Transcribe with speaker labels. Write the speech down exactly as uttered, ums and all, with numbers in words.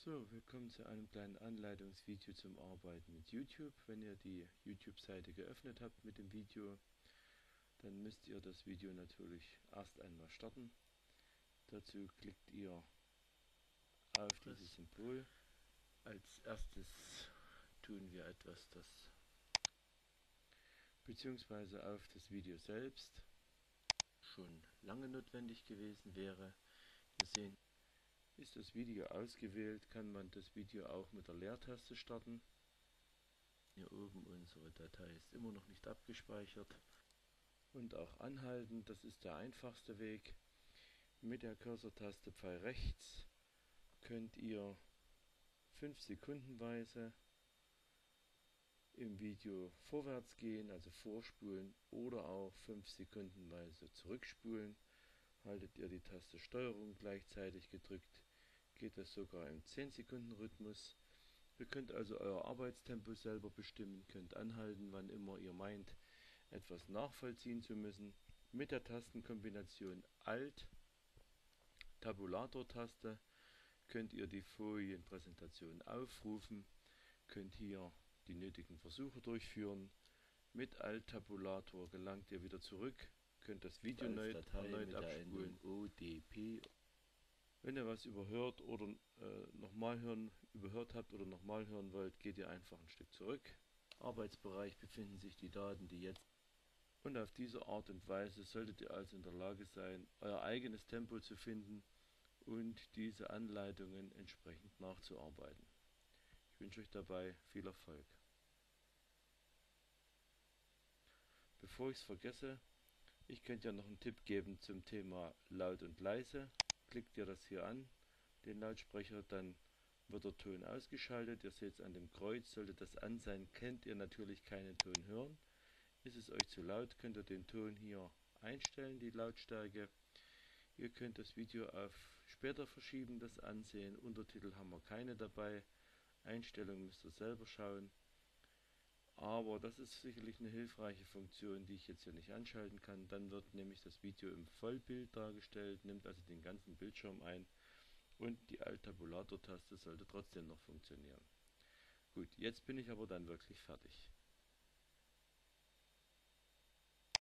Speaker 1: So, willkommen zu einem kleinen Anleitungsvideo zum Arbeiten mit YouTube. Wenn ihr die YouTube-Seite geöffnet habt mit dem Video, dann müsst ihr das Video natürlich erst einmal starten. Dazu klickt ihr auf dieses Symbol. Als erstes tun wir etwas, das beziehungsweise auf das Video selbst schon lange notwendig gewesen wäre. Wir sehen, ist das Video ausgewählt, kann man das Video auch mit der Leertaste starten. Hier oben unsere Datei ist immer noch nicht abgespeichert. Und auch anhalten, das ist der einfachste Weg. Mit der Cursor-Taste Pfeil rechts könnt ihr fünf Sekundenweise im Video vorwärts gehen, also vorspulen, oder auch fünf Sekundenweise zurückspulen. Haltet ihr die Taste Steuerung gleichzeitig gedrückt, geht das sogar im zehn Sekunden Rhythmus. Ihr könnt also euer Arbeitstempo selber bestimmen, könnt anhalten, wann immer ihr meint, etwas nachvollziehen zu müssen. Mit der Tastenkombination Alt, Tabulator-Taste könnt ihr die Folienpräsentation aufrufen, könnt hier die nötigen Versuche durchführen. Mit Alt-Tabulator gelangt ihr wieder zurück, könnt das Video neu, erneut abspulen. O D P. Wenn ihr was überhört oder äh, nochmal hören, überhört habt oder nochmal hören wollt, geht ihr einfach ein Stück zurück. Arbeitsbereich befinden sich die Daten, die jetzt. Und auf diese Art und Weise solltet ihr also in der Lage sein, euer eigenes Tempo zu finden und diese Anleitungen entsprechend nachzuarbeiten. Ich wünsche euch dabei viel Erfolg. Bevor ich es vergesse, ich könnte ja noch einen Tipp geben zum Thema laut und leise. Klickt ihr das hier an, den Lautsprecher, dann wird der Ton ausgeschaltet. Ihr seht es an dem Kreuz, sollte das an sein, könnt ihr natürlich keinen Ton hören. Ist es euch zu laut, könnt ihr den Ton hier einstellen, die Lautstärke. Ihr könnt das Video auf später verschieben, das ansehen. Untertitel haben wir keine dabei. Einstellungen müsst ihr selber schauen. Aber das ist sicherlich eine hilfreiche Funktion, die ich jetzt hier nicht anschalten kann. Dann wird nämlich das Video im Vollbild dargestellt, nimmt also den ganzen Bildschirm ein und die Alt-Tabulator-Taste sollte trotzdem noch funktionieren. Gut, jetzt bin ich aber dann wirklich fertig.